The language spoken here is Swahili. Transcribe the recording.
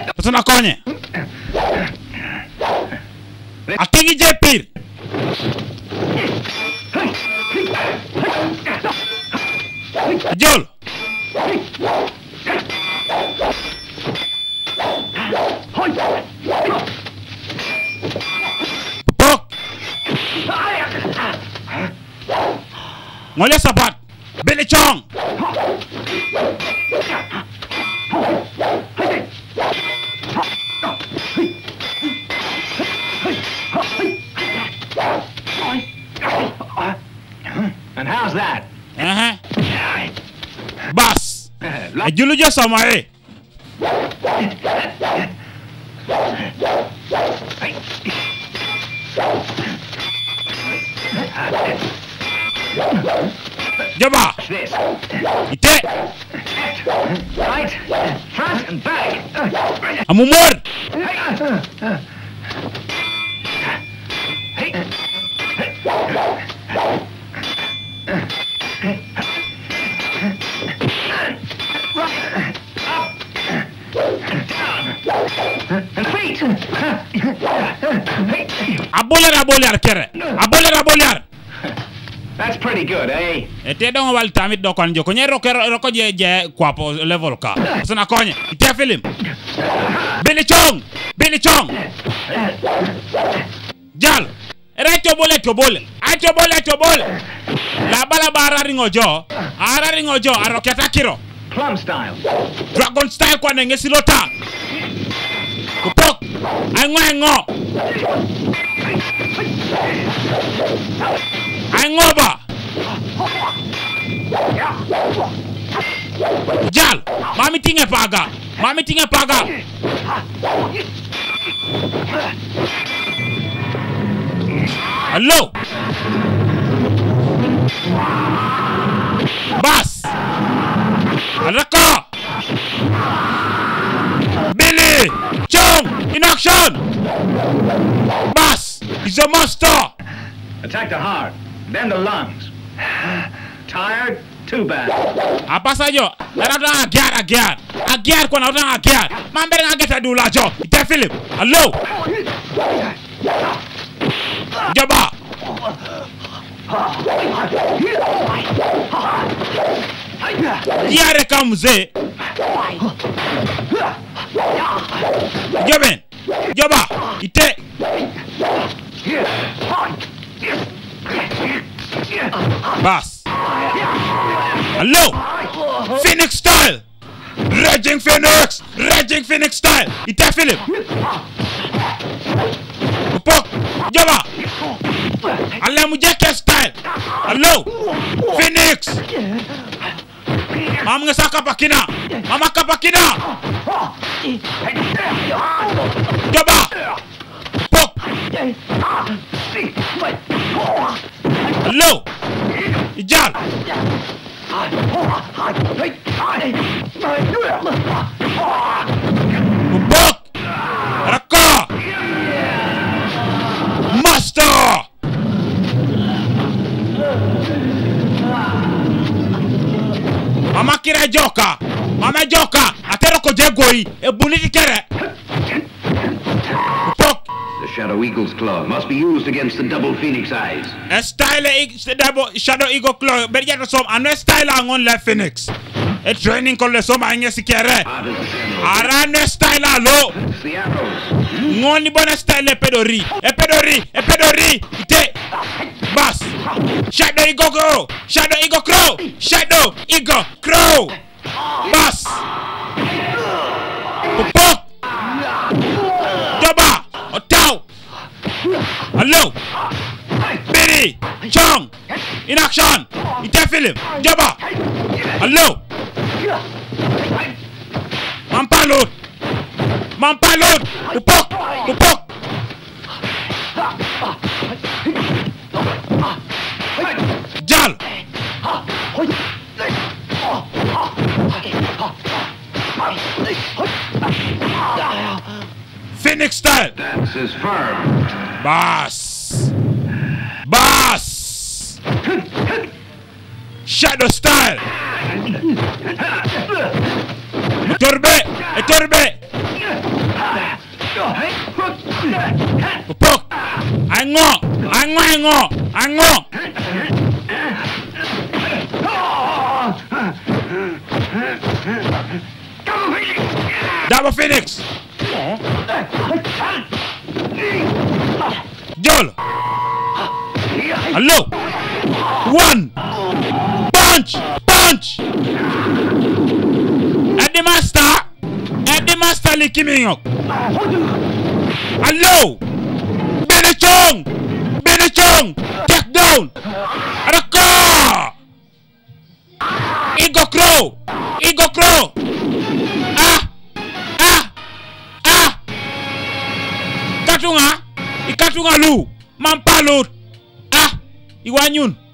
Tuna konye. Atingi Jepir. Jol. Pok. Ngoleh sapat. Beli chong. And how's that? Bas. Julu je sama Jaba. Ite. Right, front and back. Amumur. Abolar kere. Abolar. That's pretty good, eh? Ete dong wal tamit do kon joko nyero roko je kwapo level ka. Sana konye. Ite film. Billy Chong. Jal. Reto bole. Ato bole. La bala bara ringojo. Ara ringojo aroketa kiro. Plum style. Dragon style kwa nenge silota. Kupok. Ango. Angoba. Jal. Mami tinge paga. Hello. Bas. Alaka. Billy. Chong. In action. Bas. He's a master. Attack the heart, then the lungs. Tired? Too bad. Apa saja? Darah agiar kau nak agiar. Mamber ngageta dulu aja. Ite Philip. Hello. Jaba. Dia rekam mzee. Joben. Jaba. Ite. Bas. Hello. Phoenix style. Raging Phoenix style. Ite Philip. Pok. Jaba. Allah mujake style. Hello. Phoenix. Mama kapakina. Jaba. Pok. Hello. Ijal. Pok. Raka. Master. Mama kira joka. Atero ko jegoi. E buniti kere. Pok. The Shadow Eagle's claw must be used against the double phoenix eyes. A style double Shadow Eagle claw. Berja som anu style angon le phoenix. E training ko le som anye sikere. Ara no style alo. The arrows. Ngoni bona style e pedori. Ite. Bas. Shadow Eagle crow. Bas. Pop. Jaba. Otau. Hello. Billy. Chong. In action. Ite film. Jaba. Hello. Mampalot. Upok. Jal. Phoenix style. That's his firm. Bass. Shadow style. Torbe. Pok. Ango. Double Phoenix. Jol. Hello. One. Punch. At the master likiming. Hello. Benny Chong. Take down. Raka. Ego Crow. Katunga lu. Mampalut. Iwanyun.